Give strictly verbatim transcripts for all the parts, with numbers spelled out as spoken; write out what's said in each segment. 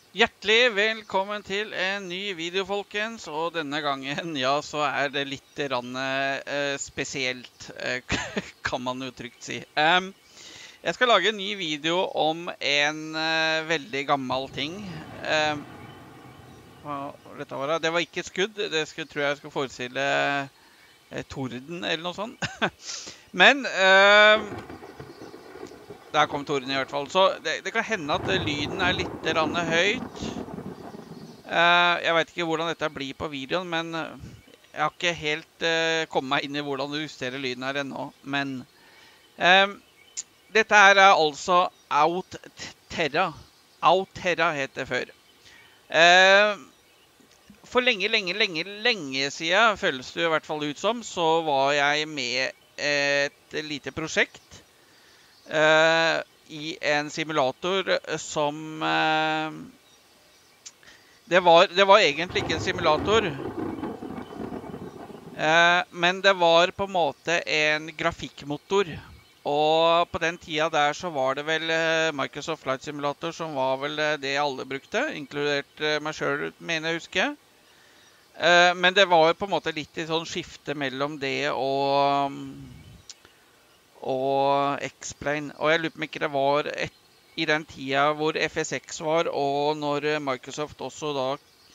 Hjertelig velkommen til en ny video, folkens, og denne gangen, ja, så er det litt rann, eh, spesielt, eh, kan man jo trygt si. Um, jeg skal lage en ny video om en eh, veldig gammel ting. Um, hva var dette var? Det var ikke skudd, det skulle, tror jeg skulle forestille eh, torden eller noe sånt. Men... Uh, Der kom torden i hvert fall. Så det, det kan hende at lyden er litt rann høyt. Uh, jeg vet ikke hvordan dette blir på videoen, men jeg har ikke helt uh, kommet meg inn i hvordan du justerer lyden her ennå. Men uh, dette her er altså Aoterra. Aoterra het det før. Uh, for lenge, lenge, lenge, lenge siden, føles det i hvert fall ut som, så var jeg med et lite prosjekt. Uh, i en simulator som uh, det, var, det var egentlig ikke en simulator, uh, men det var på en måte en grafikkmotor. Og på den tida der så var det vel uh, Microsoft Flight Simulator som var vel uh, det alle brukte, inkludert uh, meg selv, mener jeg husker. Uh, men det var på en måte litt i sånn skifte mellom det og... Um, og X-Plane. Og jeg lurer på om ikke det var et, i den tida hvor F S X var, og når Microsoft også da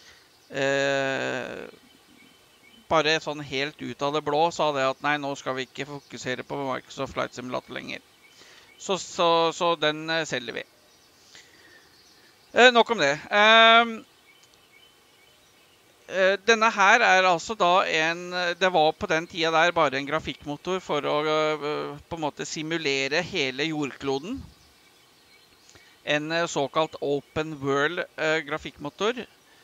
eh, bare sånn helt ut av det blå sa det at nei, nå skal vi ikke fokusere på Microsoft Flight Simulator lenger. Så, så, så den selger vi. Eh, nok om det. Eh, Denne her er altså da en, det var på den tida der bare en grafikkmotor for å på en måte simulere hele jordkloden. En såkalt open world grafikkmotor.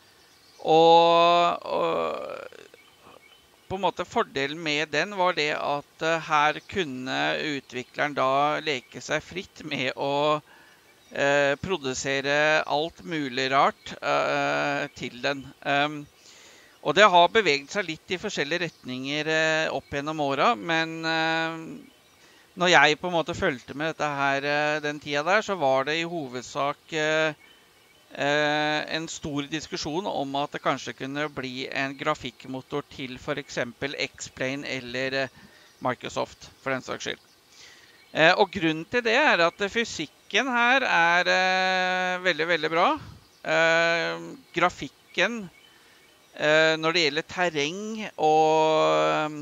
Og, og på en måte fordelen med den var det at her kunne utvikleren da leke seg fritt med å eh, produsere alt mulig rart eh, til den. Um, Og det har beveget seg litt i forskjellige retninger eh, opp gjennom åra, men eh, når jeg på en måte følte med dette her eh, den tida der, så var det i hovedsak eh, eh, en stor diskusjon om at det kanskje kunne bli en grafikkmotor til for eksempel X-Plane eller eh, Microsoft, for den saks skyld. Eh, og grunnen til det er at fysikken her er eh, veldig, veldig bra. Eh, grafikken Uh, når det gjelder terreng og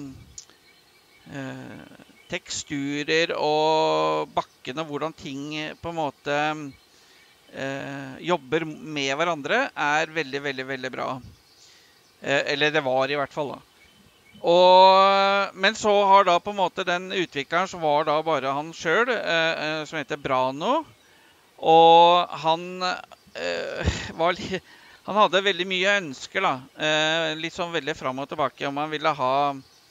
uh, teksturer og bakken og hvordan ting på en måte uh, jobber med hverandre, er veldig, veldig, veldig bra. Uh, eller det var i hvert fall da. Og, men så har da på en måte den utvikleren som var da bare han selv, uh, som heter Brano, og han uh, var litt... Han hadde veldig mye ønsker da, eh, litt sånn veldig frem og tilbake, om han ville ha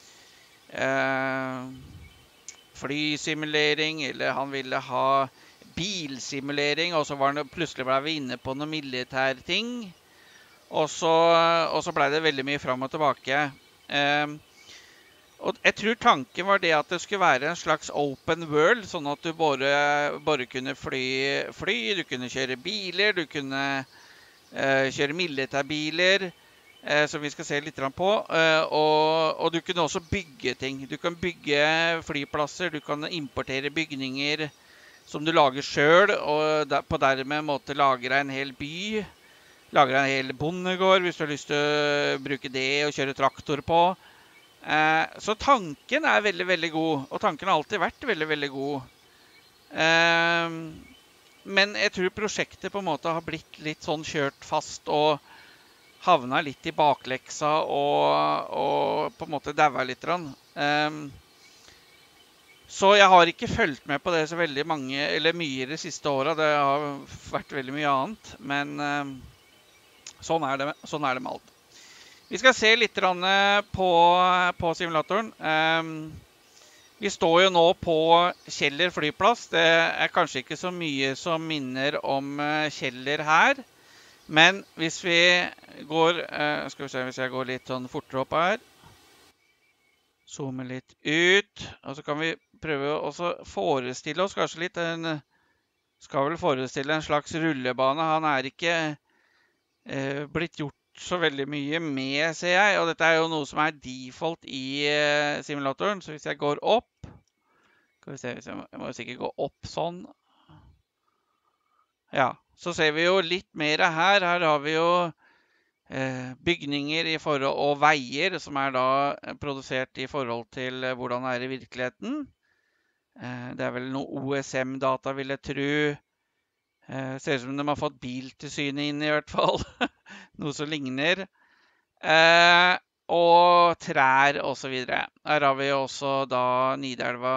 eh, flysimulering, eller han ville ha bilsimulering, og så var det, plutselig ble vi inne på noen militære ting, og så, og så ble det veldig mye frem og tilbake. Eh, og jeg tror tanken var det at det skulle være en slags open world, sånn at du bare, bare kunne fly, fly, du kunne kjøre biler, du kunne... Uh, kjøre militærbiler, uh, som vi skal se litt på, uh, og, og du kunne også bygge ting. Du kan bygge flyplasser, du kan importere bygninger som du lager selv, og der, på dermed måte lager deg en hel by, lager deg en hel bondegård, hvis du har lyst til å bruke det og kjøre traktor på. Uh, så tanken er veldig, veldig god, og tanken har alltid vært veldig, veldig god. Uh, Men jeg tror prosjektet på en måte har blitt litt sånn kjørt fast og havnet litt i bakleksa og, og på en måte dauet litt. Um, så jeg har ikke følt med på det så veldig mange, eller mye de siste årene. Det har vært veldig mye annet, men um, sånn, er det, sånn er det med alt. Vi skal se litt på, på simulatoren. Um, Vi står jo nå på Kjeller flyplass. Det er kanskje ikke så mye som minner om Kjeller her. Men hvis vi går, skal vi se hvis jeg går litt sånn fortere opp her. Zoome litt ut. Og så kan vi prøve å forestille oss kanskje litt en, skal vel forestille en slags rullebane. Han er ikke eh, blitt gjort så veldig mye med, ser jeg. Og dette er jo noe som er default i eh, simulatoren. Så hvis jeg går opp, skal vi se, hvis jeg, må, jeg må sikkert gå opp sånn. Ja, så ser vi jo litt mer her. Her har vi jo eh, bygninger i forhold, og veier som er da produsert i forhold til eh, hvordan det er i virkeligheten. Eh, det er vel noe O S M-data, vil jeg tro. Eh, ser ut som de har fått biltilsynet inn i hvert fall. Noe som ligner. Eh, og trær og så videre. Her har vi også da Nidelva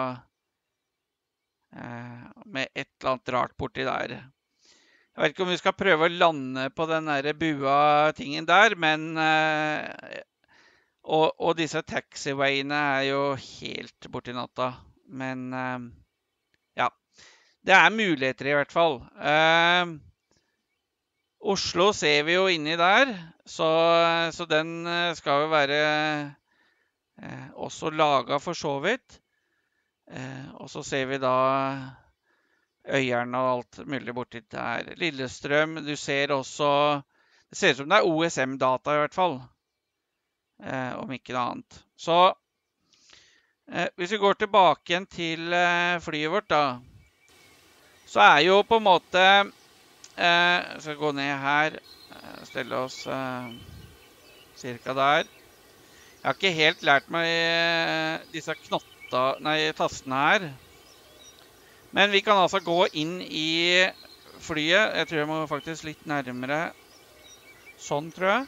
eh, med et eller annet rart borti der. Jeg vet ikke om vi skal prøve å lande på den der bua tingen der, men eh, og, og disse taxiwayene er jo helt borti natta. Men eh, ja, det er muligheter i hvert fall. Eh, Oslo ser vi jo inni der, så, så den skal jo være eh, også laget for så vidt. Eh, og så ser vi da Øyeren og alt mulig borti der. Lillestrøm, du ser også, det ser ut som det er O S M-data i hvert fall, eh, om ikke noe annet. Så eh, hvis vi går tilbake igjen til eh, flyet vårt da, så er jo på en måte, eh, jeg skal gå ned her, eh, stelle oss eh, cirka der. Jeg har ikke helt lært meg eh, disse knotta, nei, tastene her. Men vi kan altså gå inn i flyet. Jeg tror jeg må faktisk litt nærmere. Sånn, tror jeg.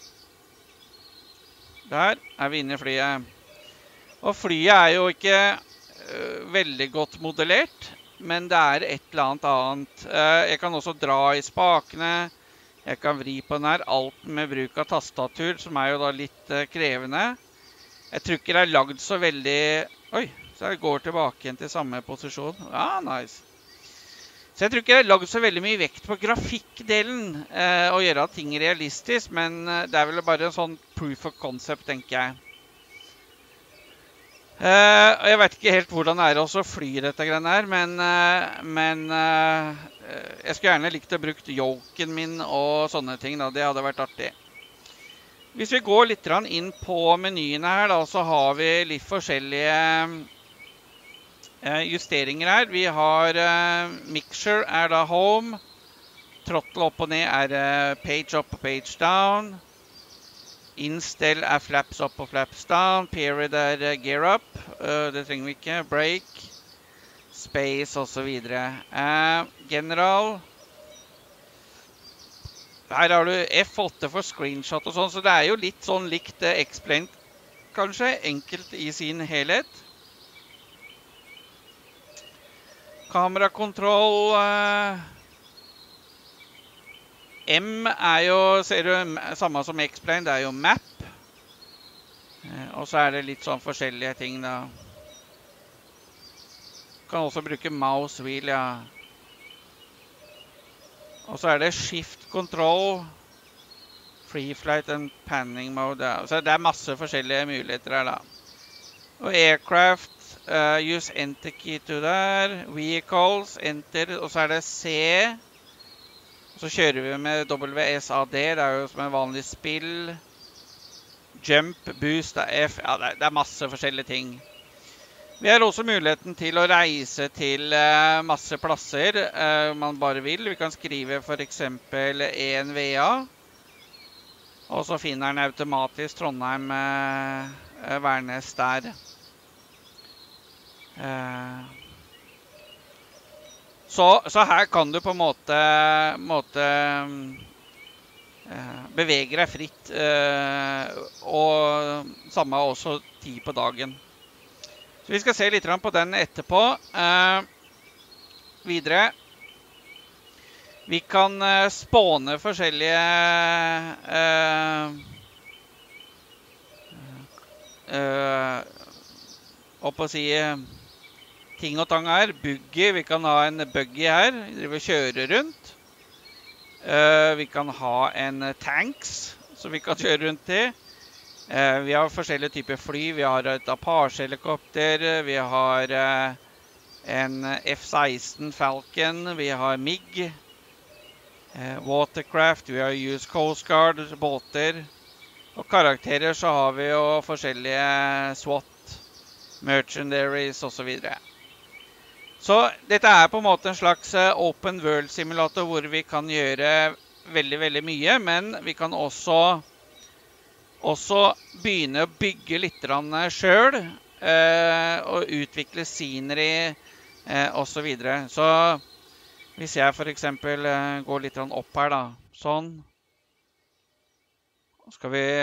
Der er vi inne i flyet. Og flyet er jo ikke uh, veldig godt modellert, men det er et eller annet annet. Uh, jeg kan også dra i spakene. Jeg kan vri på den her. Alt med bruk av tastatur, som er jo da litt uh, krevende. Jeg tror ikke det er lagd så veldig... Oi! Så jeg går tilbake igjen til samme posisjon. Ja, nice. Så jeg tror ikke jeg har lagd så veldig mye vekt på grafikkdelen eh, og gjøre ting realistisk, men det er vel bare en sånn proof of concept, tenker jeg. Eh, og jeg vet ikke helt hvordan det er også å fly dette greiene her, men, eh, men eh, jeg skulle gjerne likt å bruke yoken min og sånne ting, da. Det hadde vært artig. Hvis vi går litt inn på menyene her, da, så har vi litt forskjellige justeringer her. Vi har uh, mixture er da home, throttle opp og ned er uh, page up og page down, instell er flaps up og flaps down, period er uh, gear up, uh, det trenger vi ikke, brake, space og så videre. Uh, general, her har du F åtte for screenshot og sånn, så det er jo litt sånn likt uh, explained, kanskje, enkelt i sin helhet. Kamerakontroll, eh, M er jo, ser du, samme som X-Plane, det er jo map. Eh, og så er det litt sånn forskjellige ting da. Kan også bruke mouse wheel, ja. Og så er det shift control, free flight and panning mode, ja. Så det er masse forskjellige muligheter her da. Og aircraft, Uh, use enter key to der, vehicles, enter, og så er det C, og så kjører vi med W S A D, det er jo som en vanlig spill, jump, boost, F, ja, det er, det er masse forskjellige ting. Vi har også muligheten til å reise til uh, masse plasser uh, man bare vil. Vi kan skrive for eksempel E N V A, og så finner den automatisk Trondheim uh, uh, Værnes der. Uh, så, så her kan du på en måte, måte uh, bevege deg fritt, uh, og samme også tid på dagen. Så vi skal se litt på den etterpå. Uh, videre. Vi kan uh, spåne forskjellige uh, uh, opp å si ting og tang her, buggy, vi kan ha en buggy her, vi driver og kjører rundt. Uh, vi kan ha en tanks, som vi kan kjøre rundt i. Uh, vi har forskjellige typer fly, vi har et Apache-helikopter, vi har uh, en F seksten Falcon, vi har MiG. eh, watercraft, vi har used Coast Guard, båter. Og karakterer så har vi jo forskjellige SWAT, mercenaries og så videre. Så dette er på en måte en slags open world simulator hvor vi kan gjøre veldig, veldig mye, men vi kan også, også begynne å bygge litt selv, eh, og utvikle scenery eh, og så videre. Så hvis jeg for eksempel eh, går litt opp her da, sånn, skal vi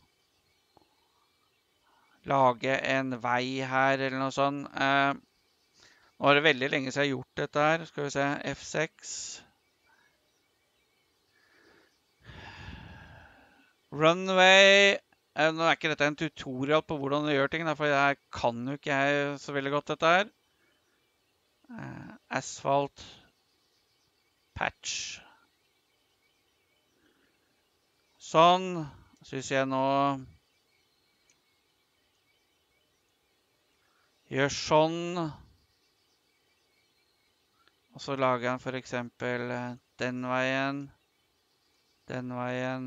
lage en vei her eller noe sånt. Eh, Nå er det veldig lenge siden jeg har gjort dette her. Skal vi se, F seks. Runway. Nå er ikke dette en tutorial på hvordan du gjør ting, for jeg kan jo ikke jeg så veldig godt dette her. Asphalt. Patch. Sånn. Så hvis jeg nå gjør sånn, og så lager han for eksempel den veien, den veien.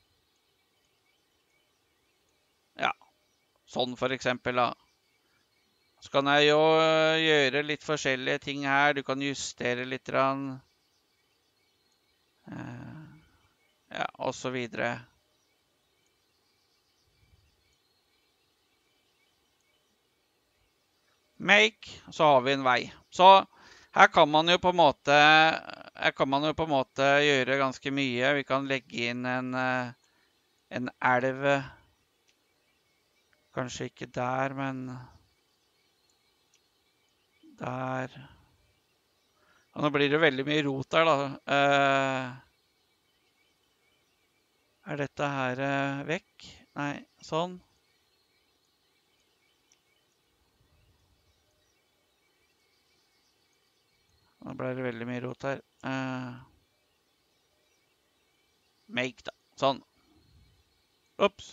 Ja, sånn for eksempel da. Så kan jeg jo gjøre litt forskjellige ting her. Du kan justere litt rann. Ja, og så videre. Make, så har vi en vei. Så her kan man jo på en måte, her kan man jo på en måte gjøre ganske mye. Vi kan legge inn en, en elv. Kanskje ikke der, men der. Og nå blir det veldig mye rot der da. Er dette her vekk? Nei, sånn. Nå ble det veldig mye rot her. Uh, make da. Sånn. Ups.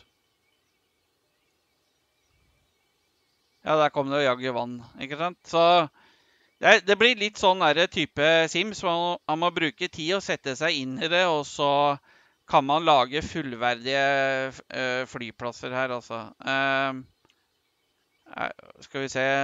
Ja, der kom det jo jagge vann, ikke sant? Så det, det blir litt sånn der type Sims, hvor man må bruke tid og sette seg inn i det, og så kan man lage fullverdige uh, flyplasser her, altså. Uh, skal vi se...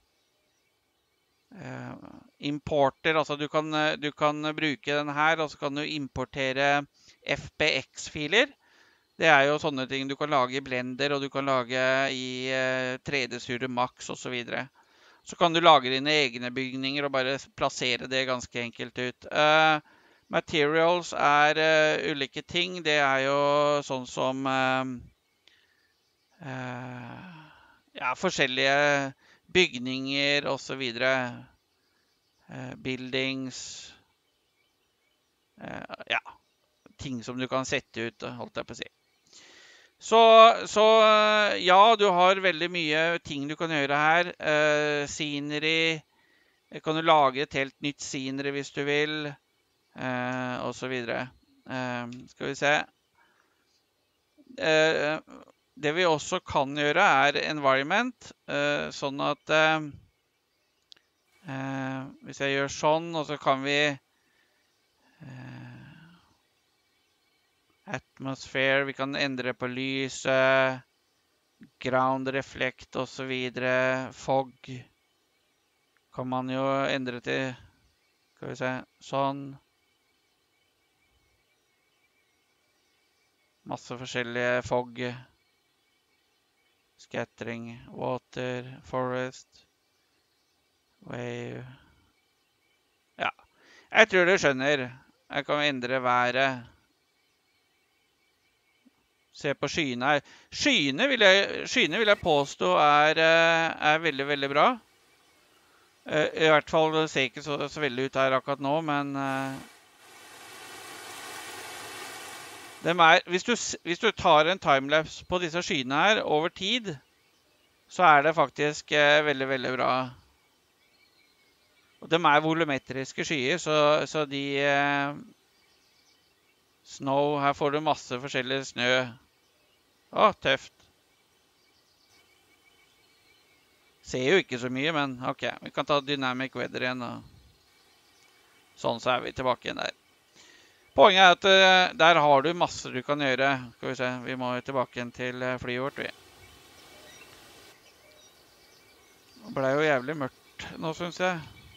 Uh, importer, altså du kan, du kan bruke den her, og så kan du importere F B X-filer. Det er jo sånne ting du kan lage i Blender, og du kan lage i uh, tre D Studio Max og så videre. Så kan du lage dine egne bygninger og bare plassere det ganske enkelt ut. Uh, materials er uh, ulike ting. Det er jo sånn som uh, uh, ja, forskjellige bygninger og så videre. Uh, buildings. Uh, ja, ting som du kan sette ut, holdt jeg på å si. Så, så ja, du har veldig mye ting du kan gjøre her. Uh, scenery. Kan du lage et helt nytt scenery hvis du vil. Uh, og så videre. Uh, skal vi se. Uh, Det vi også kan gjøre er environment, uh, sånn at uh, uh, hvis jeg gjør sånn, og så kan vi uh, atmosphere, vi kan endre på lyset, ground reflect og så videre, fog kan man jo endre til, skal vi se, sånn. Masse forskjellige fog. Scattering, water, forest, wave. Ja, jeg tror du skjønner. Jeg kan endre været. Se på skyene her. Skyene vil jeg, skyene vil jeg påstå er, er veldig, veldig bra. I hvert fall det ser ikke så, så veldig ut her akkurat nå, men dem er, hvis, du, hvis du tar en timelapse på disse skyene her over tid, så er det faktisk eh, veldig, veldig bra. Og de er volumetriske skyer, så, så de... Eh, snow, her får du masse forskjellig snø. Å, tøft. Ser jo ikke så mye, men ok, vi kan ta dynamic weather igjen. Og sånn så er vi tilbake igjen der. Poenget er at uh, der har du masse du kan gjøre. Skal vi se, vi må tilbake igjen til flyet vårt, vi. Det ble jo jævlig mørkt nå, synes jeg.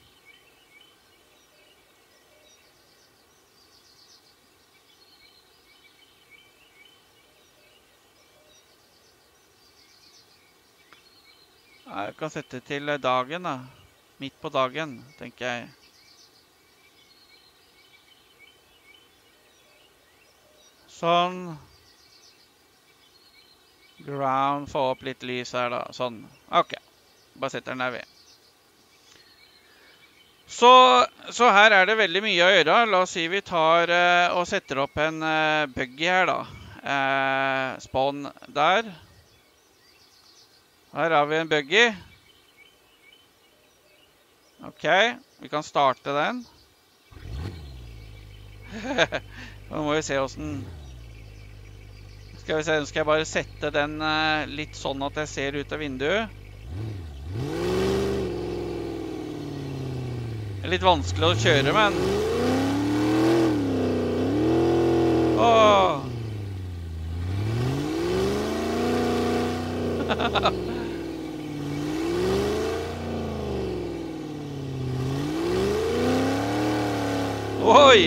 Jeg kan sette til dagen da. Midt på dagen, tenker jeg. Sånn. Ground, få opp litt lys her da. Sånn. Ok. Bare setter den der ved. Så, så her er det veldig mye å gjøre. La oss si vi tar uh, og setter opp en uh, buggy her da. Uh, spawn der. Her har vi en buggy. Ok, vi kan starte den. Nå må vi se hvordan... Skal vi se, nå skal jeg bare sette den uh, litt sånn at jeg ser ut av vinduet. Det er litt vanskelig å kjøre, men... Åh! Oi!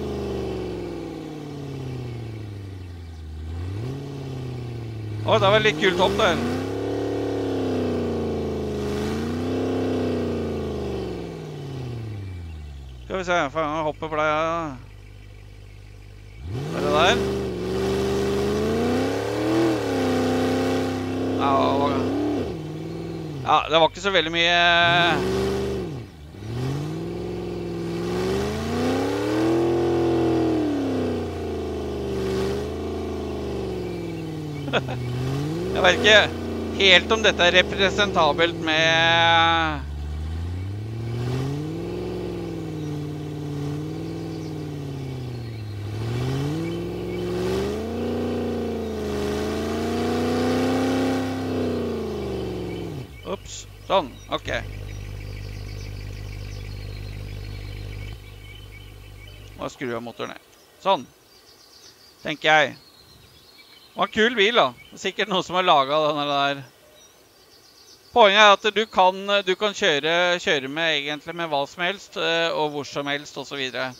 Å, det var litt kult opp der. Skal vi se, for jeg hopper på deg. Er det der? Ja, ja, det var ikke så veldig mye... Jeg vet ikke helt om dette er representabelt med... Ups, sånn, ok. Må skru av motoren ned. Sånn, tenker jeg. Det var en kul bil da. Sikkert noen som har laget denne der. Poenget er at du kan, du kan kjøre, kjøre med egentlig med hva som helst, og hvor som helst, og så videre.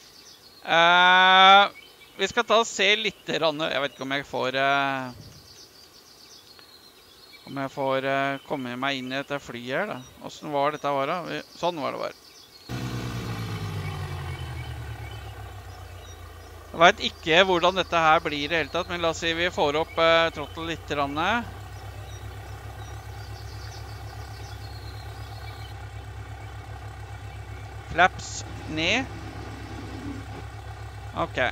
Eh, vi skal ta og se litt, jeg vet ikke om jeg får... Eh, om jeg får eh, komme meg inn i dette flyet her da. Hvordan var dette var da? Sånn var det bare. Jeg vet ikke hvordan dette her blir i det hele tatt, men la oss si vi får opp eh, trottel litt rann. Flaps ned. Ok.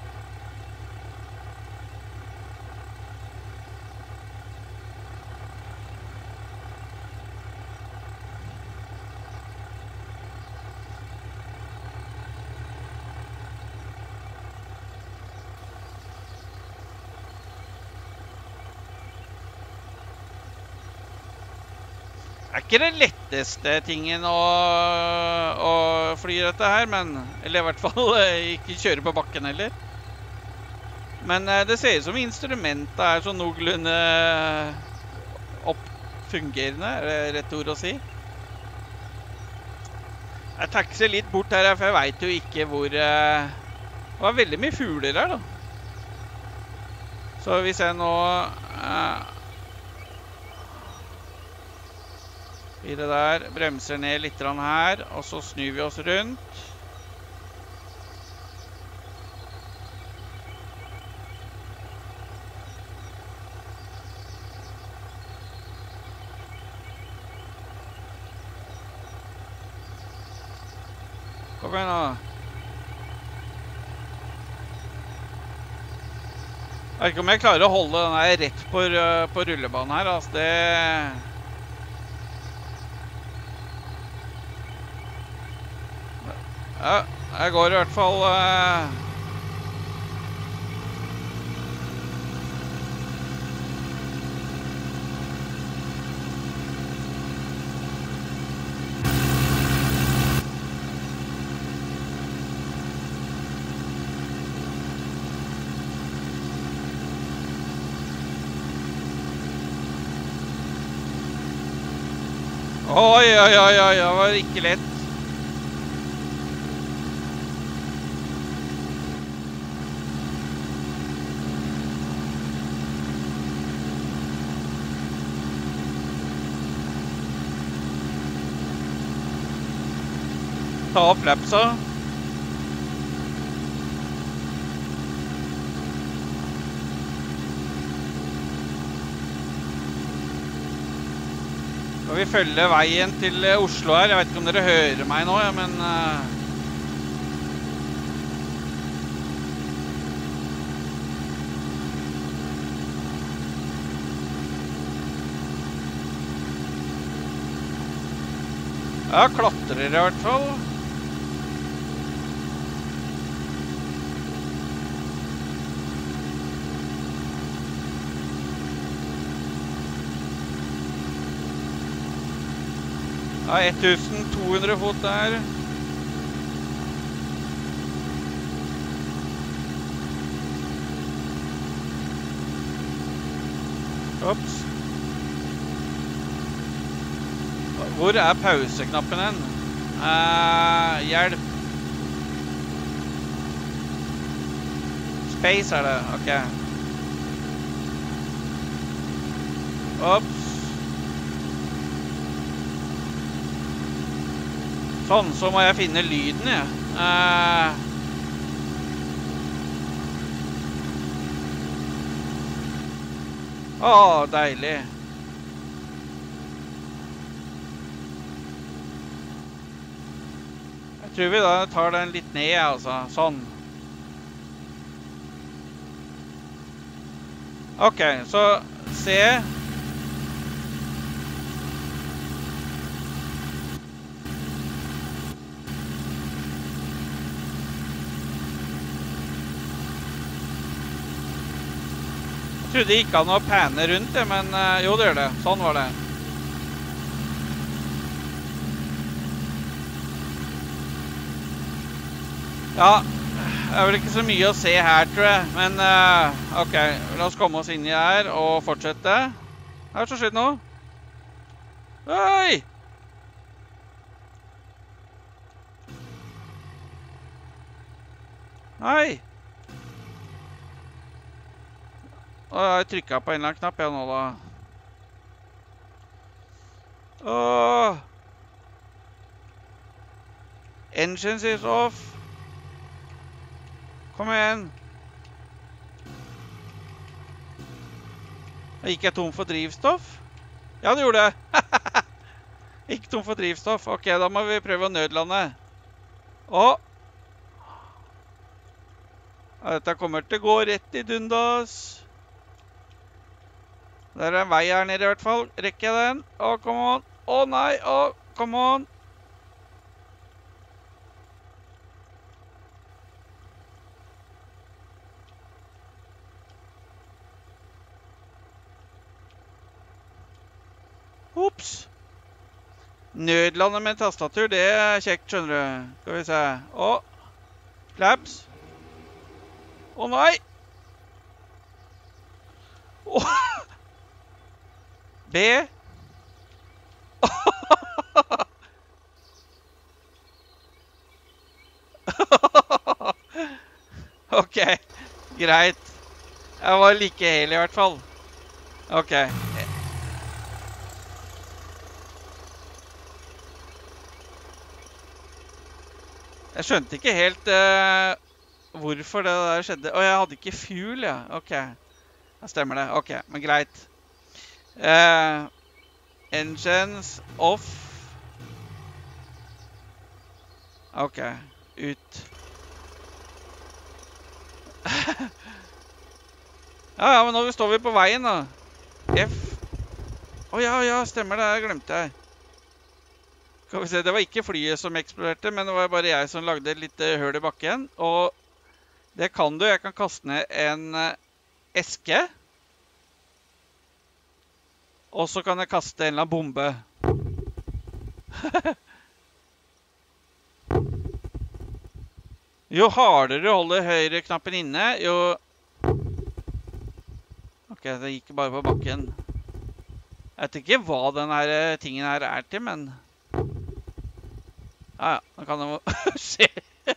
Det er ikke det letteste tingen å, å fly dette her, men, eller i hvert fall ikke kjøre på bakken heller. Men det ser ut som instrumentet er så noenlunde oppfungerende, er det rett ord å si. Jeg takser litt bort her, for jeg vet jo ikke hvor... Det var veldig mye fugler her da. Så hvis jeg nå... I det der, bremser ned litt her, og så snur vi oss rundt. Kom igjen nå. Jeg vet ikke om jeg klarer å holde den her rett på, på rullebanen her, altså det... Ja, jeg går i hvert fall uh... Oi, oi, oi, oi, det var ikke lett. Ta opp lapsa. Skal vi følge veien til Oslo her? Jeg vet ikke om dere hører meg nå, ja, men... Uh... Ja, klatrer i hvert fall. Ja, tusen to hundre fot der. Opps. Hvor er pauseknappen hen? Uh, hjelp. Space er det, ok. Opps. Sånn, så må jeg finne lyden, ja. Uh, Å, deilig. Jeg tror vi da tar den litt ned, altså. Sånn. Ok, så se. Jeg trodde ikke an å pane rundt det, men uh, jo, det gjør det. Sånn var det. Ja, det er vel ikke så mye å se her, tror jeg. Men, uh, ok, la oss komme oss inn i her og fortsette. Hva er det som skjedde nå? Oi! Hei! Å, jeg trykket på en eller annen knapp, ja, nå da. Åh! Engines is off. Kom igjen. Jeg gikk jeg tom for drivstoff? Ja, det gjorde det. Gikk tom for drivstoff. Ok, da må vi prøve å nødlande. Åh! Ja, dette kommer til å gå rett i dundas. Der er en vei her nede i hvert fall. Rekker jeg den? Å, come on. Å, nei. Å, come on. Ups. Nødlande med tastatur, det er kjekt, skjønner du. Skal vi se. Å. Flaps. Å, nei. Åh. B. Ok, greit. Jeg var like hel i hvert fall. Ok. Jeg skjønte ikke helt uh, hvorfor det der skjedde. Å, jeg hadde ikke fuel, ja. Ok, da stemmer det. Ok, men greit. Uh, engines off. Ok, ut. Ja, ja, men nå står vi på veien da. F. Å, ja, ja, stemmer det, jeg glemte jeg. Skal vi se, det var ikke flyet som eksploderte, men det var bare jeg som lagde et lite høl i bakken. Og det kan du, jeg kan kaste ned en eske. Og så kan jeg kaste en eller annen bombe. Jo hardere du holder høyre knappen inne, jo... Ok, det gikk bare på bakken. Jeg vet ikke hva denne tingen her er til, men... Ja, ja, nå kan det jo skje.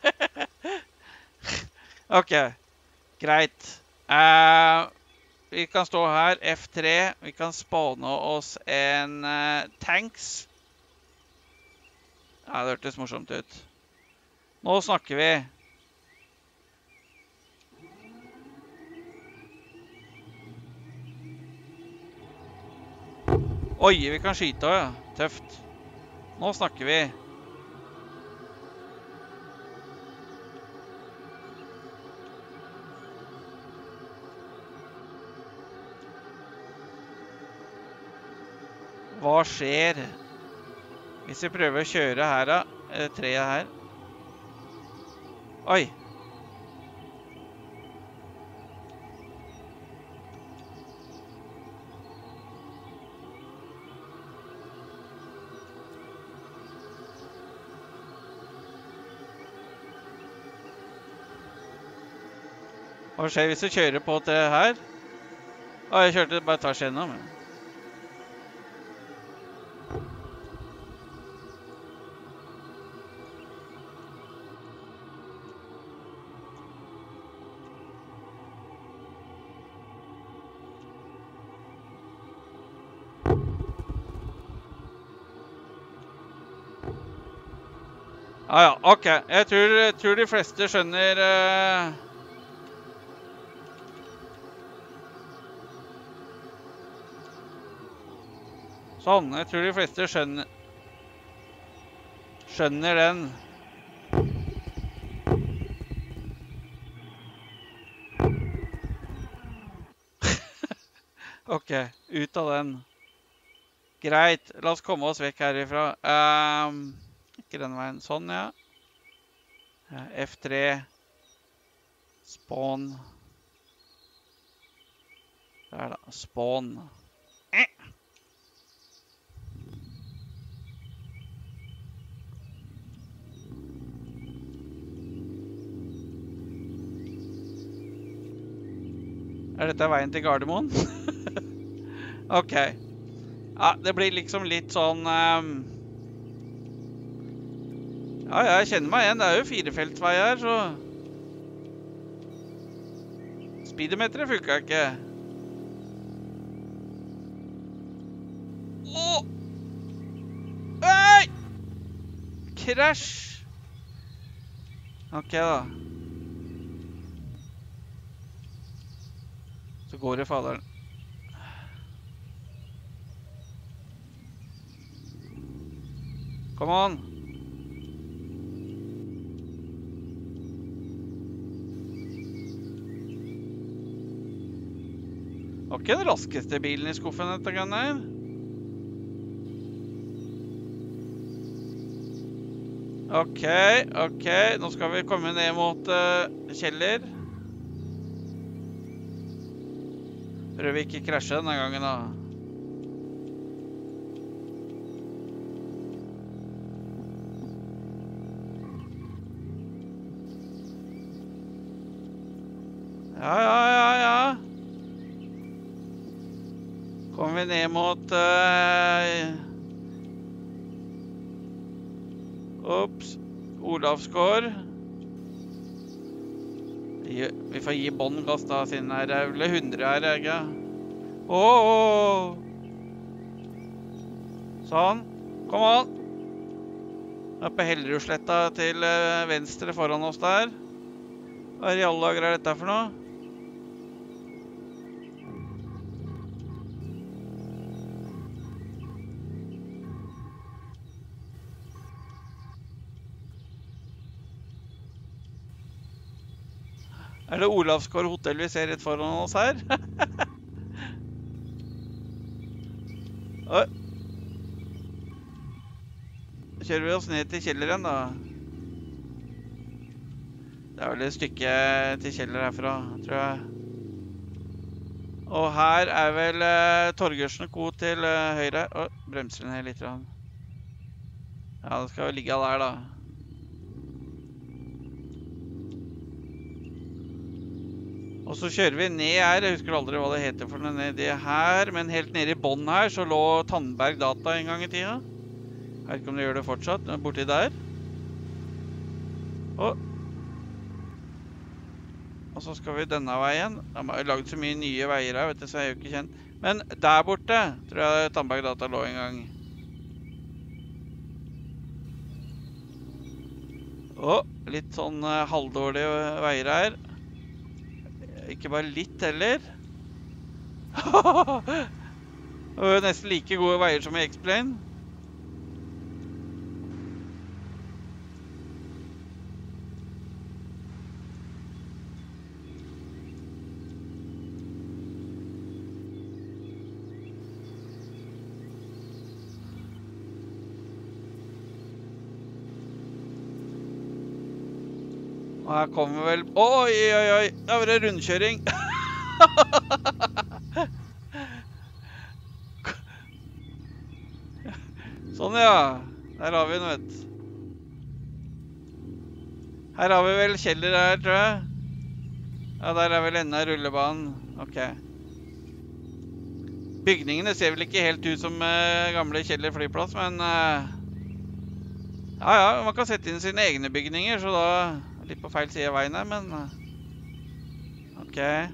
Ok, greit. Uh, vi kan stå her, F tre. Vi kan spåne oss en uh, tanks. Ja, det hørtes morsomt ut. Nå snakker vi. Oi, vi kan skyte også, ja. Tøft. Nå snakker vi. Hva skjer hvis vi prøver å kjøre her da? Treet her. Oi. Hva skjer hvis du kjører på det her? Å, jeg kjørte bare tvers gjennom. Ja, ja, ok. Jeg tror, jeg tror de fleste skjønner... Uh... Sånn, jeg tror de fleste skjønner... Skjønner den. Ok, ut av den. Greit, la oss komme oss vekk herifra. Um... Ikke den veien. Sånn, ja. F tre. Spawn. Der da. Spawn. Eh. Er dette veien til Gardermoen? Ok. Ja, det blir liksom litt sånn... Um Ja, jeg kjenner meg igjen. Det er jo firefeltsvei her, så... Speedometeret funker ikke. Åh! Øy! Krasj! Ok, da. Så går det faderen. Come on! Det var ikke den raskeste bilen i skuffen dette gangen her. Ok, ok. Nå skal vi komme ned mot uh, Kjeller. Prøver vi ikke krasje denne gangen da. Ja, ja, ja, ja. Kommer vi ned mot... Uh, Opps. Olavsgård. Vi får gi bånd gass da, siden det er vel hundre her, ikke? Åh, åh! Sånn. Kom an! Oppe Hellerudsletta til uh, venstre foran oss der. Hva er i alle dager er dette for noe? Er det Olavsgård hotell vi ser rett foran oss her? Oi. Da kjører vi oss ned til Kjelleren da. Det er vel et stykke til Kjeller herfra, tror jeg. Og her er vel uh, Torgersen og Co til uh, høyre. Å, bremser den her litt. Ja, det skal vel ligge der da. Og så kjører vi ned her, jeg husker aldri hva det heter for noe ned det her, men helt nede i bånn her så lå Tandberg Data en gang i tida. Jeg vet ikke om det gjør det fortsatt, borti der. Og, og så skal vi denne veien. De har laget så mye nye veier her, vet du, så jeg er jo ikke kjent. Men der borte tror jeg Tandberg Data lå en gang. Og litt sånn uh, halvdårlige veier her. Ikke bare litt heller. Og nesten like gode veier som i X-Plane. Og her kommer vel... Oi, oi, oi! Da var det rundkjøring! Sånn, ja. Der har vi den, vet du. Her har vi vel Kjeller her, tror jeg. Ja, der er vel enda rullebanen. Ok. Bygningene ser vel ikke helt ut som uh, gamle Kjeller flyplass, men... Uh, ja, ja, man kan sette inn sine egne bygninger, så da... Litt på feil side av veien her, men... Ok.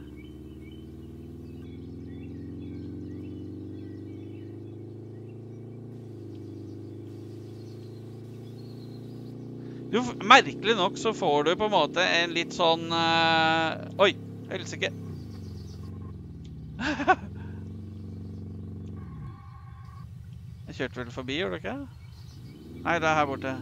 Du, merkelig nok så får du på en måte en litt sånn... Uh, oi, helsike. Jeg kjørte vel forbi, gjorde du ikke? Nei, det er her borte.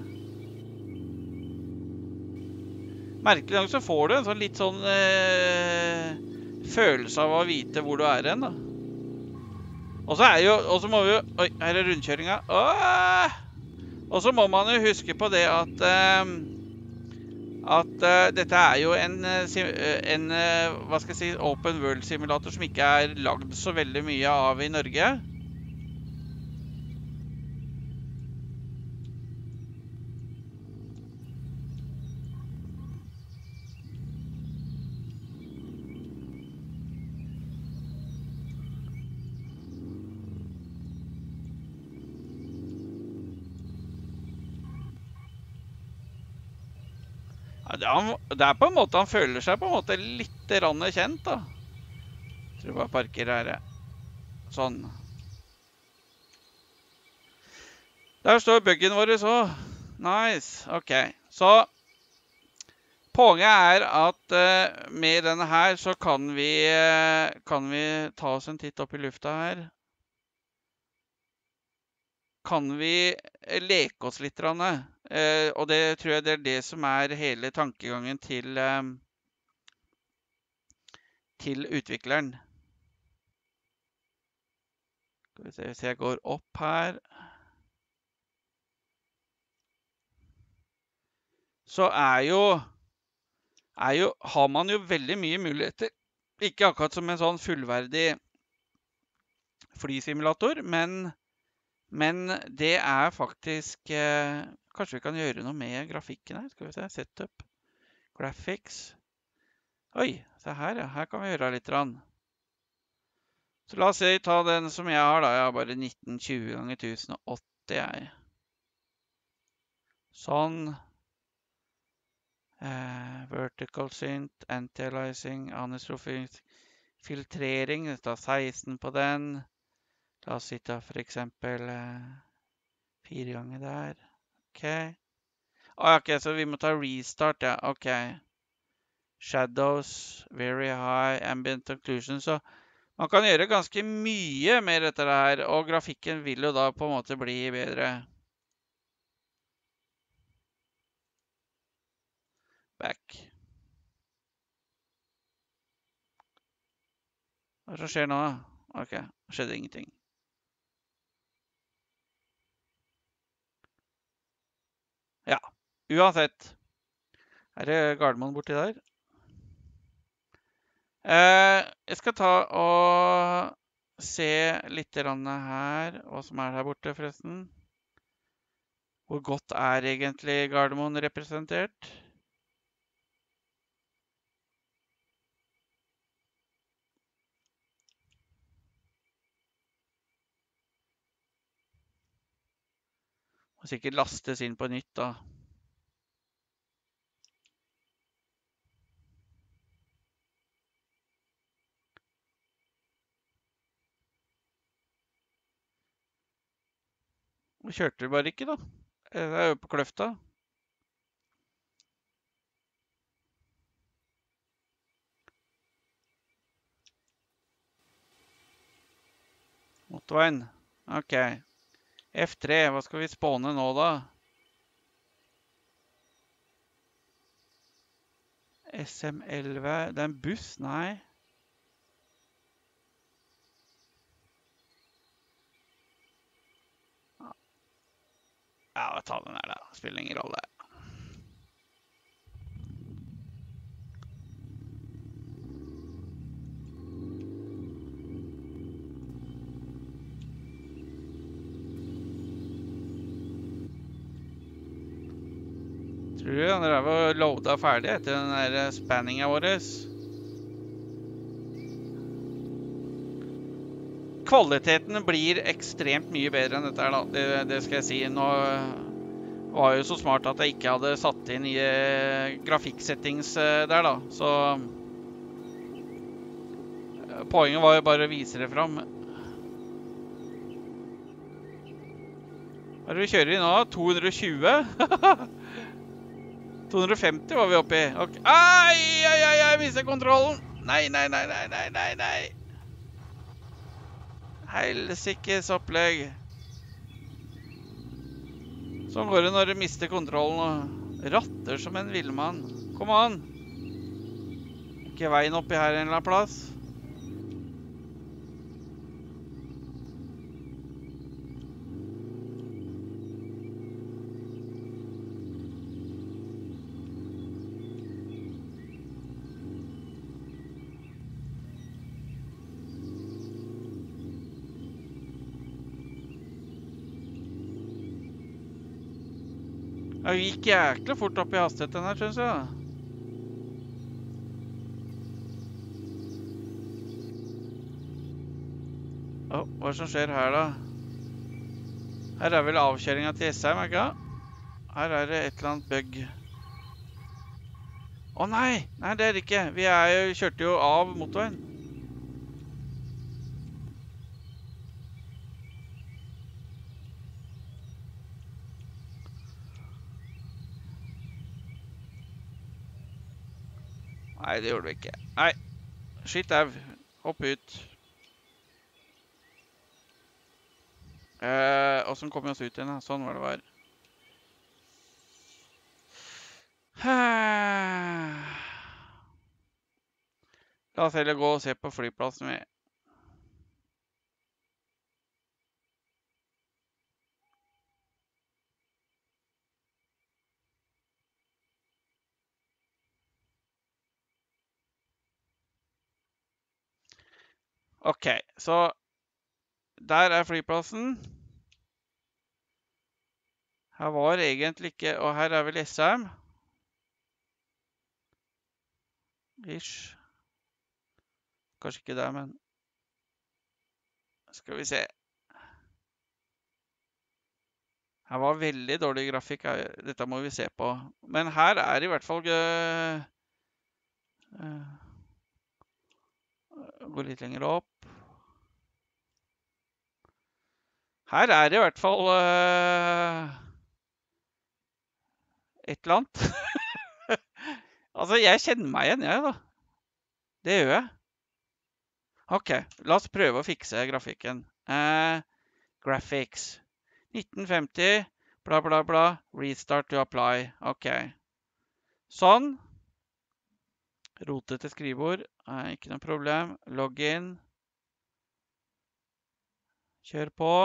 Merkelig nok så får du en sånn litt sånn eh, følelse av å vite hvor du er hen, da. Og så er jo, og så må vi jo, oi, her er rundkjøringa. Åh! Og så må man jo huske på det at, eh, at eh, dette er jo en, en, hva skal jeg si, open world simulator som ikke er lagd så veldig mye av i Norge. Det er på en måte, han føler seg på en måte litt rann kjent, da. Jeg tror bare parker her. Sånn. Der står buggen vår så. Nice. Ok. Så, poenget er at uh, med denne her så kan vi, uh, kan vi ta oss en titt opp i lufta her. Kan vi leke oss litt, eh, og det tror jeg det er det som er hele tankegangen til, eh, til utvikleren. Skal vi se hvis jeg går opp her. Så er jo, er jo, har man jo veldig mye muligheter. Ikke akkurat som en sånn fullverdig flysimulator, men Men det er faktisk... Eh, kanskje vi kan gjøre noe med grafikken her. Skal vi se. Setup. Graphics. Oi, se her ja. Her kan vi gjøre litt. Rann. Så la oss se, ta den som jeg har da. Jeg har bare nitten tjue ganger tusen og åtti jeg. Sånn. Eh, vertical synth, anti-aliasing, anisotrofisk filtrering. Det tar seksten på den. La oss sitte for eksempel eh, fire ganger der. Ok. Ah, ok, så vi må ta restart, ja. Ok. Shadows, very high, ambient occlusion. Så man kan gjøre ganske mye med dette her, og grafikken vil jo da på en måte bli bedre. Back. Hva er det som skjer nå? Ok, det skjedde ingenting. Ja, uansett. Her er Gardermoen borti der. Eh, jeg skal ta og se litt her, hva som er her borte forresten. Hvor godt er egentlig Gardermoen representert? Og sikkert lastes inn på nytt da. Og kjørte det bare ikke da. Det er jo på kløfta. Motorveien. Ok. F tre, hva skal vi spåne nå da? S M elleve, det er en buss, nei. Ja, ta den her da, spiller ingen rolle. Tror du han drev og loada ferdig etter den der spanninga våres? Kvaliteten blir ekstremt mye bedre enn dette her da, det, det skal jeg si. Nå var jo så smart at jeg ikke hadde satt inn i grafikksettings der da, så poenget var jo bare å vise det fram. Hva er det vi kjører i nå? to hundre og tjue? to hundre og femti var vi oppe i. Okay. Ai, ai, ai, jeg mistet kontrollen. Nei, nei, nei, nei, nei, nei, nei. Helsikkes opplegg. Sånn går det når du mister kontrollen og ratter som en villmann. Kom an. Ikke veien oppi her en eller annen plass. Det gikk jæklig fort opp i hastigheten her, synes jeg. Åh, hva er det som skjer her da? Her er vel avkjøringen til S M, ikke? Her er det et eller annet bug. Åh nei, nei det er det ikke. Vi er jo, kjørte jo av motorveien. Nei, det gjorde vi ikke. Nei, skitt av. Hopp ut. Eh, og så kom vi oss ut igjen, da. Sånn var det var. La oss heller gå og se på flyplassen vi. Ok, så der er flyplassen. Her var egentlig ikke, og her er vel S M. Ish. Kanskje ikke der, men skal vi se. Her var veldig dårlig grafikk, dette må vi se på. Men her er det i hvert fall uh, uh, gå litt lenger opp. Her er det i hvert fall uh, et eller annet. Altså, jeg kjenner meg igjen, jeg da. Det gjør jeg. Ok, la oss prøve å fikse grafikken. Uh, graphics. nitten femti, bla bla bla, restart to apply. Ok. Sånn. Rote til skrivebord. Uh, ikke noe problem. Login. Kjør på.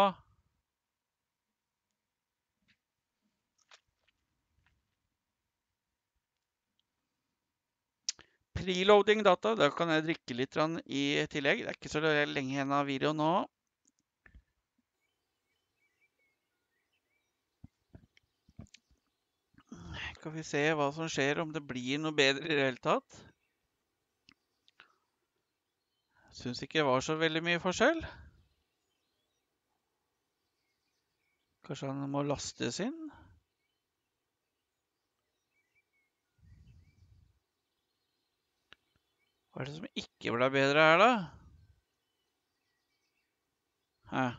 Preloading data, da kan jeg drikke litt i tillegg. Det er ikke så lenge igjen av videoen nå. Skal vi se hva som skjer, om det blir noe bedre i det hele tatt. Synes ikke det var så veldig mye forskjell. Kanskje han må lastes inn? Hva er det som ikke ble bedre her da? Hæ?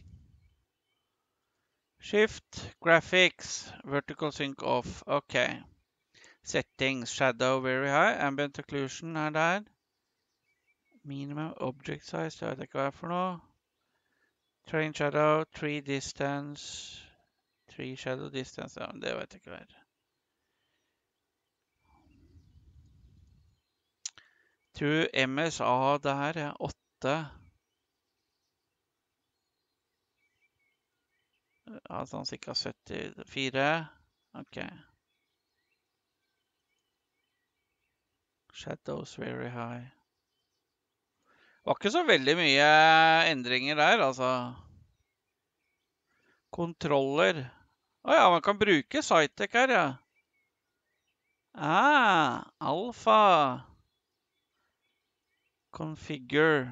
Shift, graphics, vertical sync off, ok. Settings, shadow very high, ambient occlusion er der. Minimum object size, det vet jeg ikke hva er for noe. Train shadow, tree distance, tree shadow distance, ja, det vet jeg ikke hva er. Tror M S A der er åtte. Ja, sånn cirka syttifire. Ok. Shadows very high. Det var ikke så veldig mye endringer der, altså. Kontroller. Åja, man kan bruke Cytec her, ja. Ah, alfa. Configure.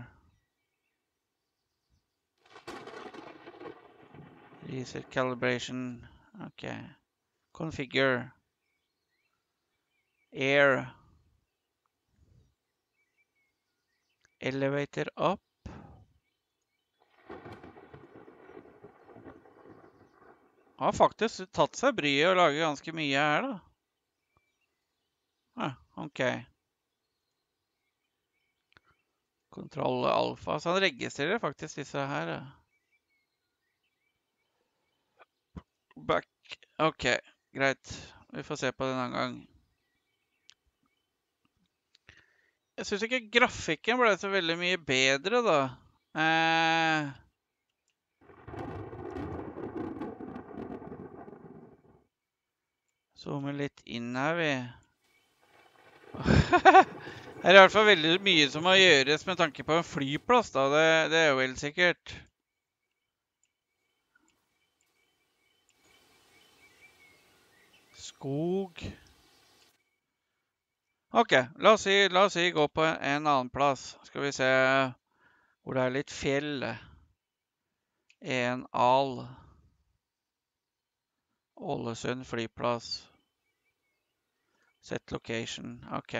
Reset calibration. Ok. Configure. Air. Elevator up. Har faktisk tatt seg bryet og laget ganske mye her da. Ah, ok. Kontroll alfa. Så han registrerer faktisk disse her. Ja. Back. Ok, greit. Vi får se på det en annen gang. Jeg synes ikke grafikken ble så veldig mye bedre da. Eh... Zoome litt inn her, vi. Her er i hvert fall veldig mye som må gjøres med tanke på en flyplass da. Det, det er jo helt sikkert. Skog. Ok, la oss si, la oss si gå på en annen plass. Skal vi se hvor det er litt fjell. En al. Ålesund flyplass. Set location. Ok.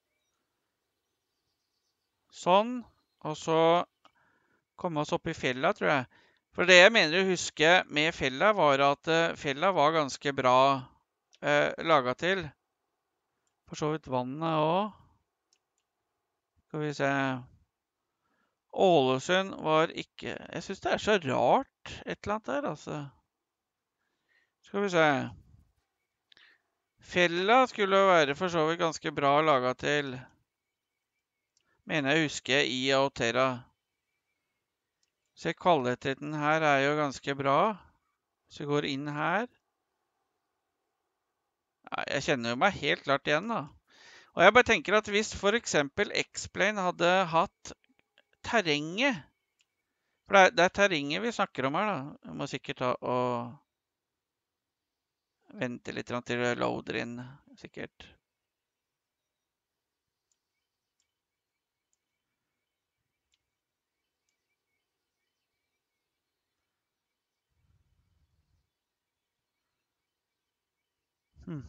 Sånn. Og så komme oss opp i fjellet, tror jeg. For det jeg mener å huske med fjellet var at fjellet var ganske bra eh, laget til. For så vidt vannet også. Skal vi se. Ålesund var ikke... Jeg synes det er så rart et eller annet der, altså. Skal vi se. Fjellet skulle være for så vidt ganske bra laget til. Mener jeg husker i Aotera. Se, kvaliteten her er jo ganske bra. Så jeg går inn her. Ja, jeg kjenner jo meg helt klart igjen da. Og jeg bare tenker at hvis for eksempel X-Plane hadde hatt terrenget, for det er, det er terrenget vi snakker om her da. Jeg må sikkert ta og vente litt til det loader inn, sikkert. Hmm.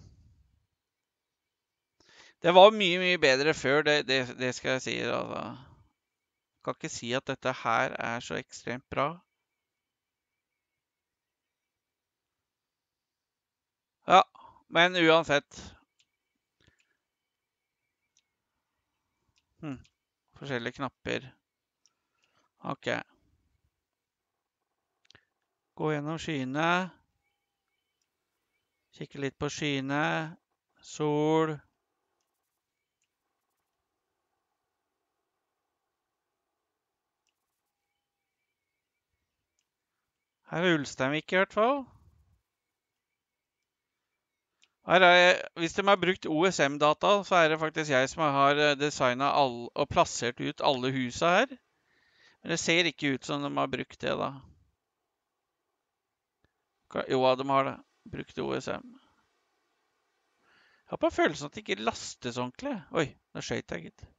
Det var mye, mye bedre før, det, det, det skal jeg si. Altså. Jeg kan ikke si at dette her er så ekstremt bra. Ja, men uansett. Hmm. Forskjellige knapper. Ok. Gå gjennom skyene. Kikke litt på skyene. Sol. Her er Ulsteinvik i hvert fall. Her er, hvis de har brukt O S M-data, så er det faktisk jeg som har designet all, og plassert ut alle husa her. Men det ser ikke ut som de har brukt det da. Jo, de har det. Brukt O S M. Jeg har på følelsen at det ikke lastes ordentlig. Oi, nå skjøt jeg gitt.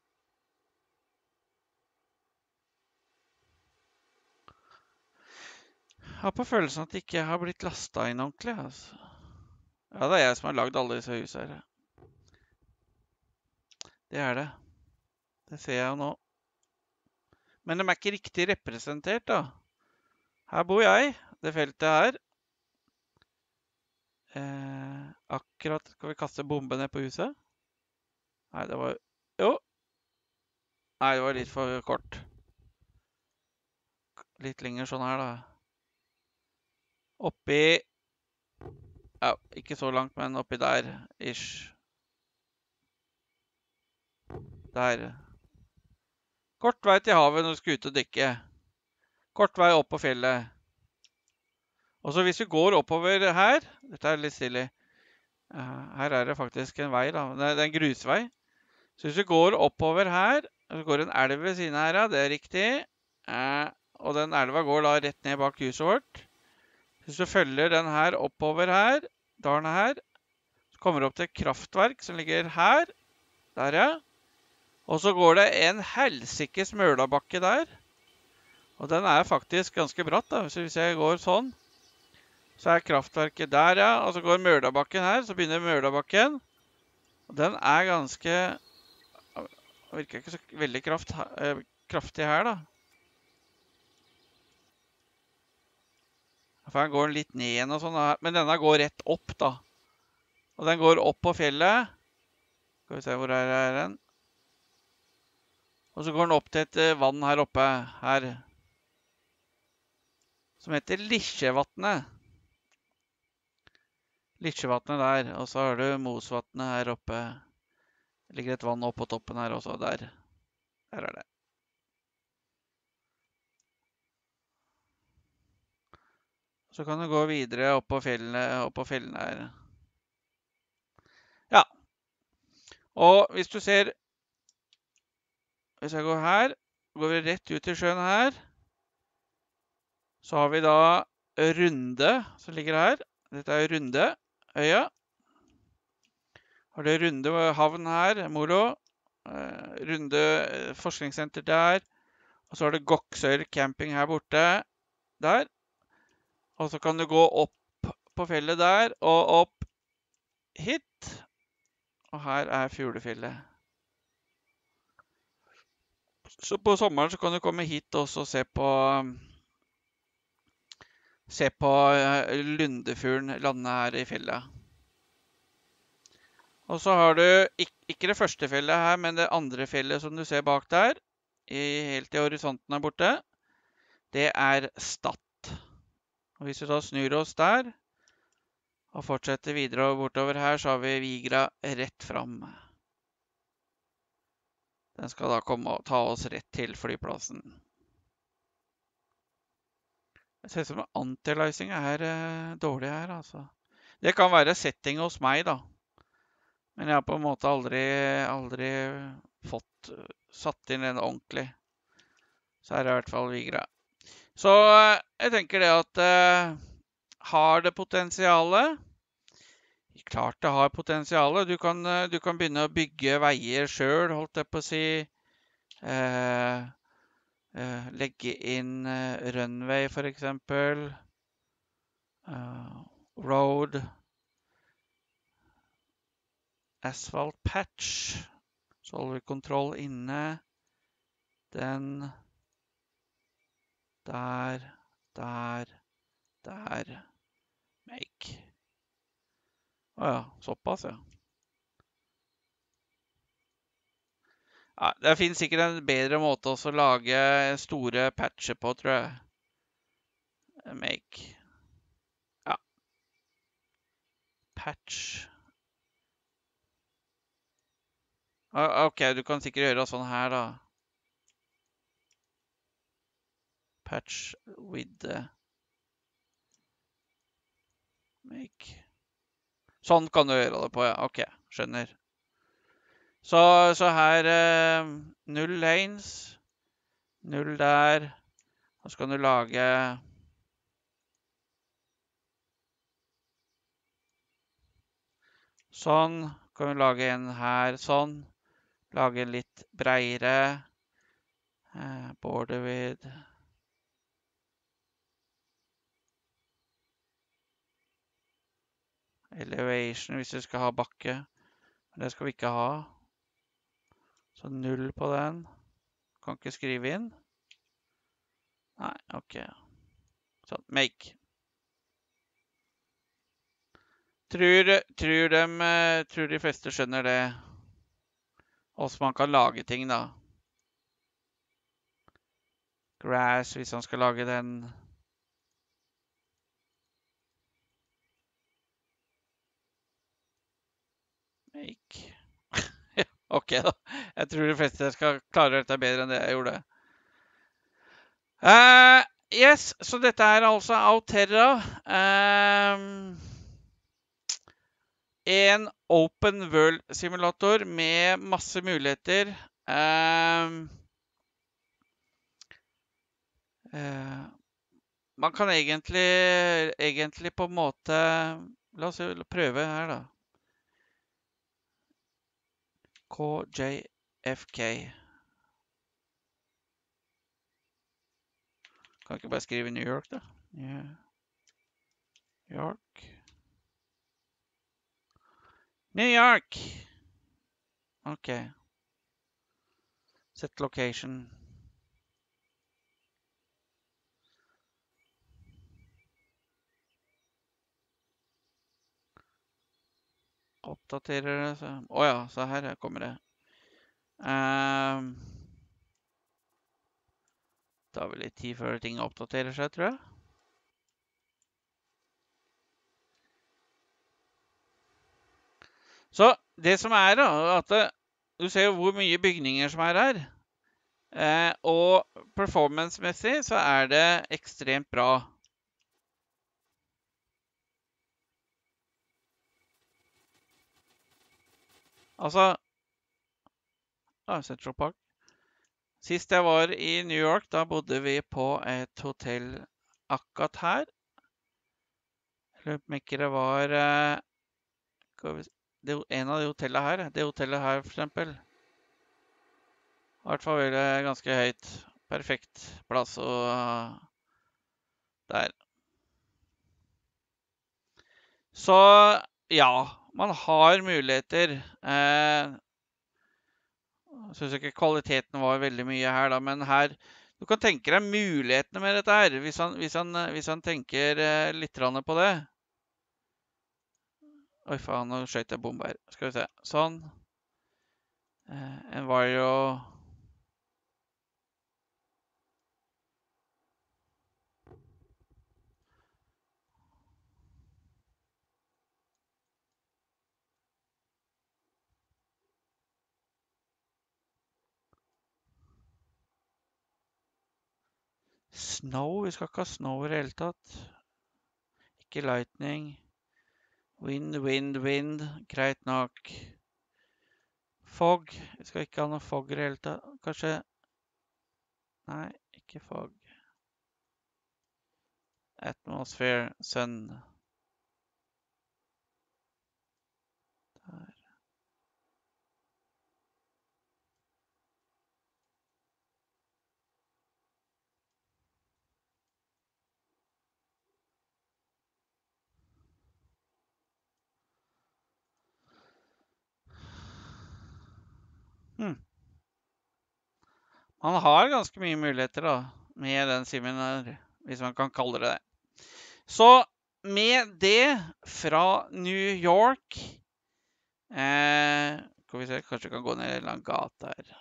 har på følelsen at det ikke har blitt lastet inn ordentlig, altså. Ja, det er jeg som har lagd alle disse husene her. Det er det. Det ser jeg jo nå. Men de er ikke riktig representert, da. Her bor jeg, det feltet her. Eh, akkurat, skal vi kaste bombe ned på huset? Nei, det var, jo. Nei, det var litt for kort. Litt lenger sånn her, da. Oppi, ja, ikke så langt, men oppi der, ish. Der. Kort vei til havet når du skal ut og dykke. Kort vei opp på fjellet. Og så hvis vi går oppover her, dette er litt stilig. Her er det faktisk en vei da, det er en grusvei. Så hvis vi går oppover her, så går en elv ved siden her, ja, det er riktig. Og den elva går da rett ned bak huset vårt. Hvis du følger den her oppover her, dalen her, så kommer du opp til et kraftverk som ligger her. Der, ja. Og så går det en helsikes mølabakke der. Og den er faktisk ganske bratt da. Så hvis jeg går sånn, så er kraftverket der, ja. Og så går mølabakken her, så begynner mølabakken. Og den er ganske, det virker ikke så veldig kraft, kraftig her da. For den går litt ned igjen og sånn, men denne går rett opp da. Og den går opp på fjellet. Skal vi se hvor er det den. Og så går den opp til et vann her oppe, her. Som heter Lisjevatnet. Lisjevatnet der, og så har du Mosvatnet her oppe. Det ligger et vann opp på toppen her også, der. Der er det. Så kan du gå videre opp på fjellene, opp på fjellene her. Ja. Og hvis du ser, hvis jeg går her, går vi rett ut i sjøen her. Så har vi da Runde som ligger her. Dette er Runde, øya. Har du Runde havn her, Moro. Runde forskningssenter der. Og så har du Goksøyr camping her borte, der. Og så kan du gå opp på fjellet der, og opp hit. Og her er Fuglefjellet. Så på sommeren så kan du komme hit også og se på, se på Lundefuglen lande her i fjellet. Og så har du ikke det første fjellet her, men det andre fjellet som du ser bak der, helt i horisonten her borte, det er Stad. Og hvis vi da snur oss der, og fortsetter videre og bortover her, så har vi Vigra rett fram. Den skal da komme og ta oss rett til flyplassen. Det ser ut som anti-lysing er uh, dårlig her, altså. Det kan være setting hos meg, da. Men jeg har på en måte aldri, aldri fått uh, satt inn den ordentlig. Så er det i hvert fall Vigra. Så jeg tenker det at uh, har det potensialet? Klart det har potensialet. Du kan, uh, du kan begynne å bygge veier selv, holdt jeg på å si. Uh, uh, legge inn uh, runway for eksempel. Uh, road. Asphalt patch. Solver kontroll inne. Den... Der, der, der, make. Åja, såpass, ja. Ja, det finnes sikkert en bedre måte også å lage store patcher på, tror jeg. Make. Ja. Patch. Ok, du kan sikkert gjøre sånn her, da. Patch with make. Sånn kan du gjøre det på, ja. Ok, skjønner. Så, så her eh, null lanes. Null der. Og så kan du lage sånn. Kan du lage en her sånn. Lage en litt breiere. Eh, border with Elevation hvis du skal ha bakke. Men det skal vi ikke ha. Så null på den. Kan ikke skrive inn. Nei, ok. Sånn, make. Tror, tror, de, tror de fleste skjønner det. Også man kan lage ting da. Grass, hvis han skal lage den. Make. Ok da. Jeg tror de fleste skal klare dette bedre enn det jeg gjorde. Uh, yes, så dette er altså Auterra. Um, en open world simulator med masse muligheter. Um, uh, man kan egentlig, egentlig på en måte, la oss prøve her da. K J F K. Kan ikke bare skrive New York da? New York. New York! Ok. Set location. Oppdaterer det. Åja, så her kommer det. Um, da vil litt tid før ting oppdaterer seg, tror jeg. Så det som er da, at det, du ser jo hvor mye bygninger som er her. Eh, og performance-messig så er det ekstremt bra. Altså, ah, Central Park. Sist jeg var i New York, da bodde vi på et hotell akkurat her. Jeg lurer på om ikke det var eh, det, en av de hotellene her. Det hotellet her, for eksempel. I hvert fall er det ganske høyt. Perfekt plass og uh, der. Så ja, man har muligheter. Eh, jeg synes ikke kvaliteten var veldig mye her da, men her, du kan tenke deg mulighetene med dette her, hvis han, hvis han, hvis han tenker eh, litt på det. Oi faen, nå skjøt jeg bombe her. Skal vi se. Sånn. Eh, Enviro. Snow, vi skal ikke ha snow i det hele tatt. Ikke lightning. Wind, wind, wind. Greit nok. Fog. Vi skal ikke ha noe fog i det hele tatt. Kanskje... Nei, ikke fog. Atmosphere, sun. Der. Hmm. Man har ganske mye muligheter da, med den simen her, hvis man kan kalle det det. Så med det fra New York, eh, skal vi se, kanskje vi kan gå ned i en eller annen gate her.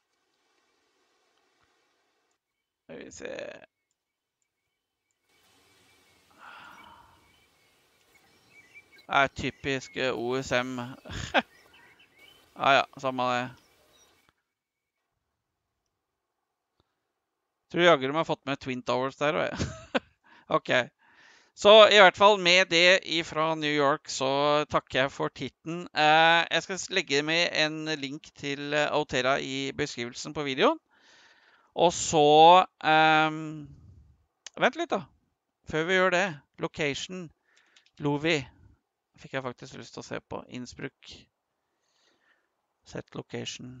Skal vi se. Det er typisk O S M. Ja, ja, samme det. Tror jeg jagger de har fått med Twin Towers der også, ja. Ok. Så i hvert fall med det fra New York så takker jeg for titten. Eh, jeg skal legge med en link til Auterra i beskrivelsen på videoen. Og så... Eh, vent litt da, før vi gjør det. Location, Lovi. Fikk jeg faktisk lyst til å se på. Innsbruck. Set location.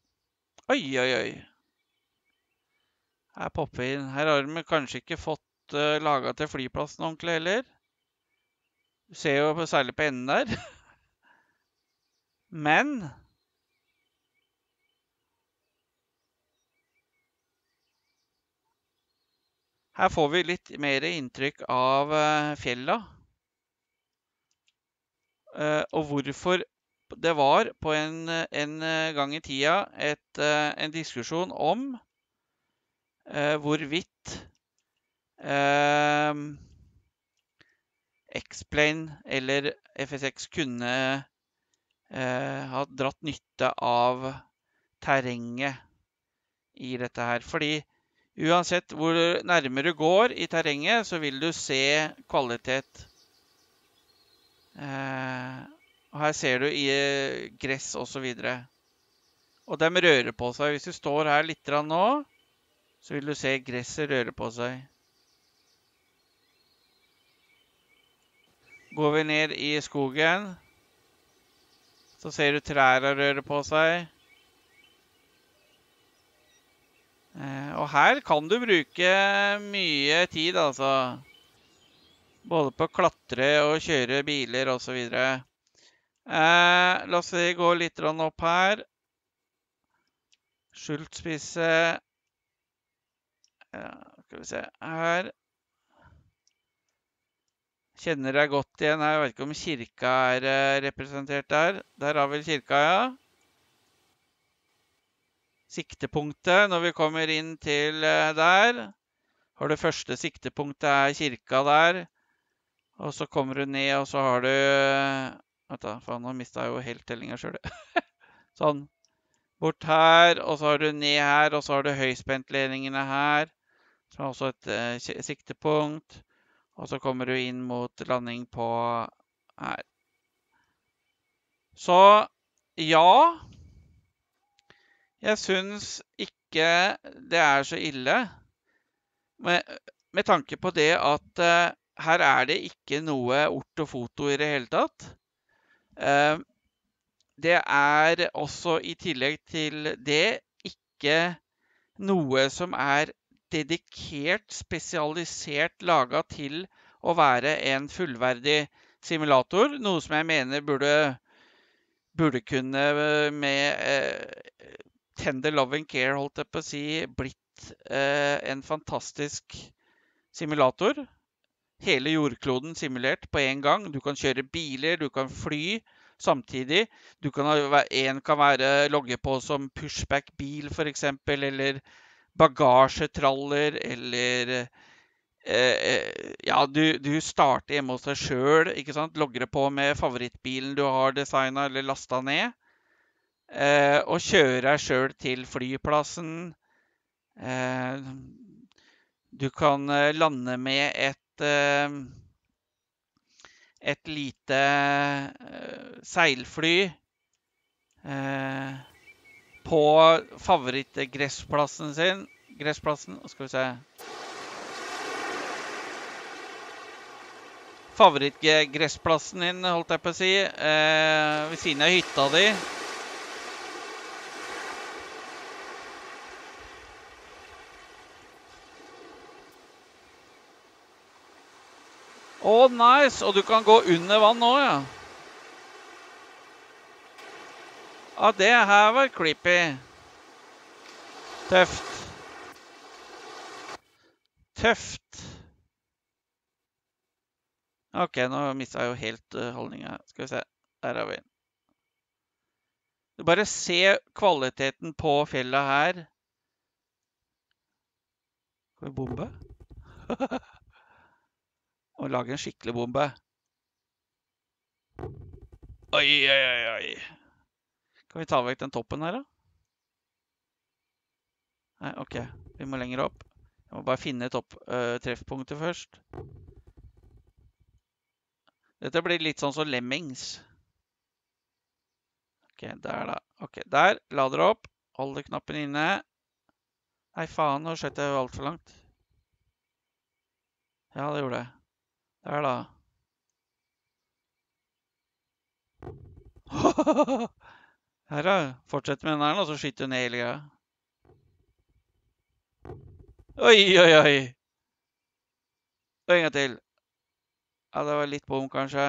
Oi, oi, oi. Her popper vi inn. Her har de kanskje ikke fått måte laget til flyplassen ordentlig heller. Du ser jo særlig på enden der. Men her får vi litt mer inntrykk av fjella. Og hvorfor det var på en, en gang i tida et, en diskusjon om hvorvidt eh, X-Plane eller F S X kunne eh, ha dratt nytte av terrenget i dette her. Fordi uansett hvor nærmere du går i terrenget, så vil du se kvalitet. Eh, og her ser du i gress og så videre. Og de rører på seg. Hvis du står her litt nå, så vil du se gresset røre på seg. Går vi ned i skogen, så ser du trærne røre på seg. Og her kan du bruke mye tid, altså. Både på å klatre og kjøre biler og så videre. Eh, la oss gå litt opp her. Skjultspisse. Ja, skal vi se her. Kjenner deg godt igjen her. Jeg vet ikke om kirka er representert der. Der har vi kirka, ja. Siktepunktet når vi kommer inn til der. Har du første siktepunktet er kirka der. Og så kommer du ned, og så har du... Vent da, for nå mistet jeg jo helt tellinga selv. Sånn. Bort her, og så har du ned her, og så har du høyspentledningene her. Som er også et uh, siktepunkt. Og så kommer du inn mot landing på her. Så, ja... Jeg synes ikke det er så ille, med, med tanke på det at uh, her er det ikke noe ortofoto i det hele tatt. Uh, det er også i tillegg til det ikke noe som er dedikert, spesialisert laget til å være en fullverdig simulator, noe som jeg mener burde, burde kunne med... Uh, Tender Love and Care, holdt jeg på å si, blitt eh, en fantastisk simulator. Hele jordkloden simulert på en gang. Du kan kjøre biler, du kan fly samtidig. Du kan ha, en kan være logge på som pushback-bil for eksempel, eller bagasjetraller, eller eh, ja, du, du starter hjemme hos deg selv, ikke sant? Logger på med favorittbilen du har designet eller lastet ned. Eh, og kjøre deg selv til flyplassen. Eh, du kan eh, lande med et, eh, et lite eh, seilfly eh, på favorittgressplassen sin. Gressplassen, skal vi se. Favorittgressplassen din, holdt jeg på å si, eh, ved siden av hytta di. Å, oh, nice! Og du kan gå under vann nå, ja. Ja, det her var creepy. Tøft. Tøft. Ok, nå mistet jeg jo helt uh, holdningen. Skal vi se. Der har vi den. Du bare se kvaliteten på fjellet her. Skal vi bombe? Og lage en skikkelig bombe. Oi, oi, oi, oi. Kan vi ta vekk den toppen her, da? Nei, ok. Vi må lenger opp. Jeg må bare finne topp, uh, treffpunktet først. Dette blir litt sånn som Lemmings. Ok, der da. Ok, der. Lader opp. Holder knappen inne. Nei, faen, nå skjøt jeg jo alt for langt. Ja, det gjorde jeg. Der da. Her da. Fortsett med den her, og så skyter du ned hele greia. Oi, oi, oi. En gang til. Ja, det var litt bom, kanskje.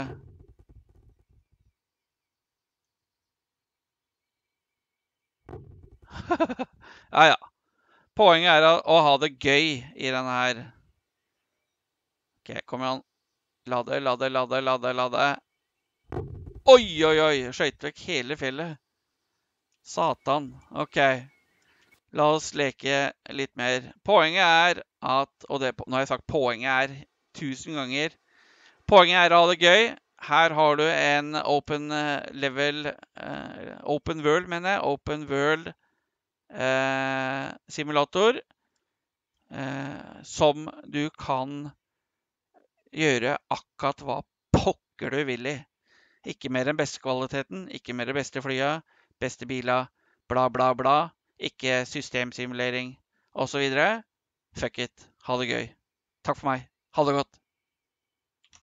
Ja, ja. Poenget er å ha det gøy i denne her. Ok, kom igjen. Lade, lade, lade, lade, lade. Oi, oi, oi. Skjøt vekk hele fjellet. Satan. Ok. La oss leke litt mer. Poenget er at, og det, nå har jeg sagt poenget er tusen ganger. Poenget er å ha det gøy. Her har du en open level, uh, open world, mener jeg. Open world uh, simulator. Uh, som du kan gjøre akkurat hva pokker du vil i. Ikke mer enn beste kvaliteten, ikke mer enn beste flya, beste biler, bla bla bla. Ikke systemsimulering og så videre. Fuck it. Ha det gøy. Takk for meg. Ha det godt.